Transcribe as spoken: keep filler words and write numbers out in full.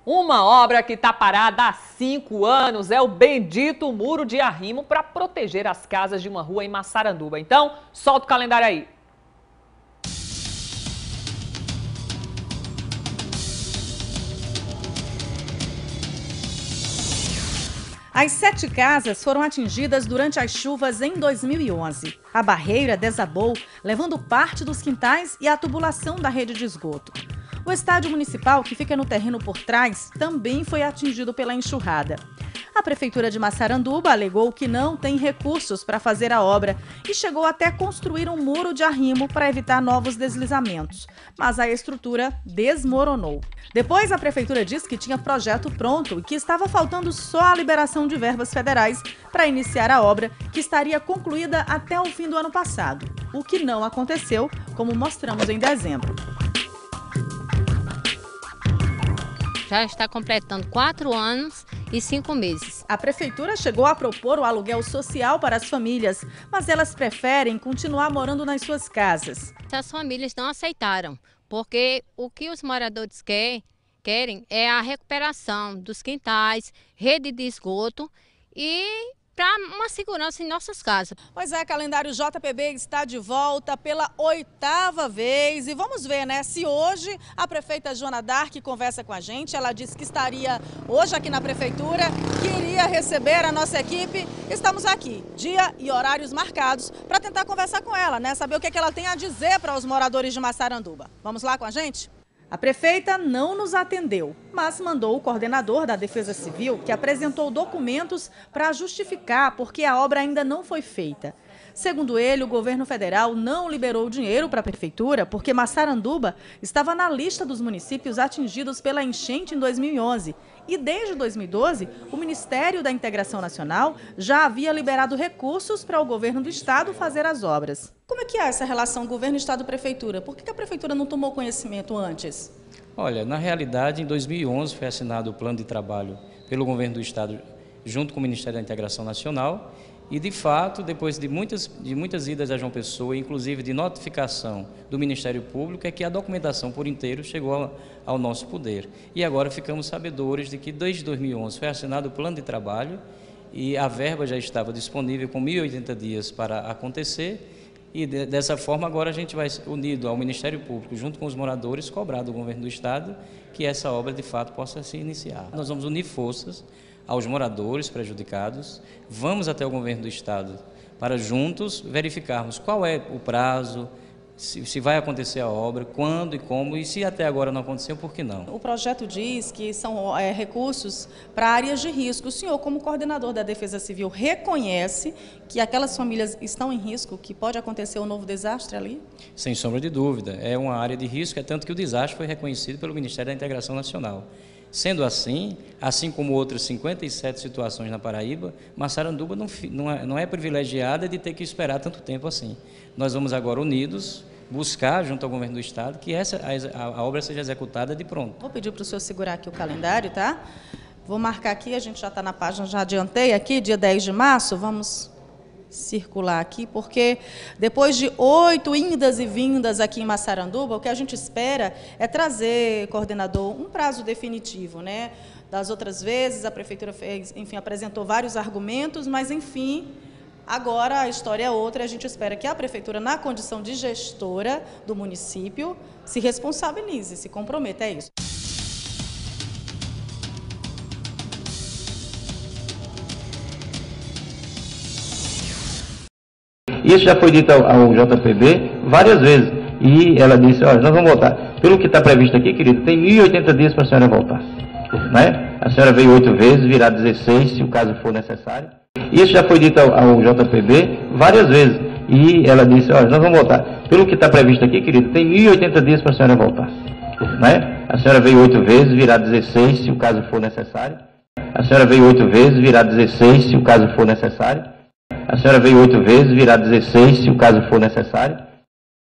Uma obra que está parada há cinco anos é o bendito muro de arrimo para proteger as casas de uma rua em Massaranduba. Então, solta o calendário aí. As sete casas foram atingidas durante as chuvas em dois mil e onze. A barreira desabou, levando parte dos quintais e a tubulação da rede de esgoto. O estádio municipal, que fica no terreno por trás, também foi atingido pela enxurrada. A Prefeitura de Massaranduba alegou que não tem recursos para fazer a obra e chegou até construir um muro de arrimo para evitar novos deslizamentos. Mas a estrutura desmoronou. Depois, a Prefeitura disse que tinha projeto pronto e que estava faltando só a liberação de verbas federais para iniciar a obra, que estaria concluída até o fim do ano passado. O que não aconteceu, como mostramos em dezembro. Já está completando quatro anos e cinco meses. A Prefeitura chegou a propor o aluguel social para as famílias, mas elas preferem continuar morando nas suas casas. As famílias não aceitaram, porque o que os moradores quer, querem é a recuperação dos quintais, rede de esgoto e para uma segurança em nossas casas. Pois é, calendário J P B está de volta pela oitava vez e vamos ver, né, se hoje a prefeita Joana Dark conversa com a gente. Ela disse que estaria hoje aqui na prefeitura, que iria receber a nossa equipe. Estamos aqui, dia e horários marcados, para tentar conversar com ela, né, saber o que, é que ela tem a dizer para os moradores de Massaranduba. Vamos lá com a gente? A prefeita não nos atendeu, mas mandou o coordenador da Defesa Civil, que apresentou documentos para justificar porque a obra ainda não foi feita. Segundo ele, o governo federal não liberou dinheiro para a prefeitura porque Massaranduba estava na lista dos municípios atingidos pela enchente em dois mil e onze. E desde dois mil e doze, o Ministério da Integração Nacional já havia liberado recursos para o governo do estado fazer as obras. Como é que é essa relação governo, estado e prefeitura? Por que a prefeitura não tomou conhecimento antes? Olha, na realidade, em dois mil e onze foi assinado o plano de trabalho pelo governo do estado junto com o Ministério da Integração Nacional. E, de fato, depois de muitas, de muitas idas a João Pessoa, inclusive de notificação do Ministério Público, é que a documentação por inteiro chegou ao, ao nosso poder. E agora ficamos sabedores de que, desde dois mil e onze, foi assinado o plano de trabalho e a verba já estava disponível com mil e oitenta dias para acontecer. E, de, dessa forma, agora a gente vai, unido ao Ministério Público, junto com os moradores, cobrar do governo do estado que essa obra, de fato, possa se iniciar. Nós vamos unir forças aos moradores prejudicados, vamos até o governo do estado para juntos verificarmos qual é o prazo, se, se vai acontecer a obra, quando e como, e se até agora não aconteceu, por que não? O projeto diz que são é, recursos para áreas de risco. O senhor, como coordenador da Defesa Civil, reconhece que aquelas famílias estão em risco, que pode acontecer um novo desastre ali? Sem sombra de dúvida, é uma área de risco, é tanto que o desastre foi reconhecido pelo Ministério da Integração Nacional. Sendo assim, assim como outras cinquenta e sete situações na Paraíba, Massaranduba não, não, é, não é privilegiada de ter que esperar tanto tempo assim. Nós vamos agora unidos buscar, junto ao governo do estado, que essa, a, a obra seja executada de pronto. Vou pedir para o senhor segurar aqui o calendário, tá? Vou marcar aqui, a gente já está na página, já adiantei aqui, dia dez de março, vamos circular aqui, porque depois de oito indas e vindas aqui em Massaranduba, o que a gente espera é trazer, coordenador, um prazo definitivo, né? Das outras vezes, a prefeitura fez, enfim, apresentou vários argumentos, mas, enfim, agora a história é outra e a gente espera que a prefeitura, na condição de gestora do município, se responsabilize, se comprometa, é isso. Isso já foi dito ao, ao J P B várias vezes. E ela disse, olha, nós vamos voltar. Pelo que está previsto aqui, querido, tem mil e oitenta dias para a senhora voltar. Né? A senhora veio oito vezes, virá dezesseis, se o caso for necessário. Isso já foi dito ao, ao J P B várias vezes. E ela disse, olha, nós vamos voltar. Pelo que está previsto aqui, querido, tem mil e oitenta dias para a senhora voltar. Né? A senhora veio oito vezes, virá dezesseis, se o caso for necessário. A senhora veio oito vezes, virá dezesseis, se o caso for necessário. A senhora veio oito vezes, virá dezesseis, se o caso for necessário.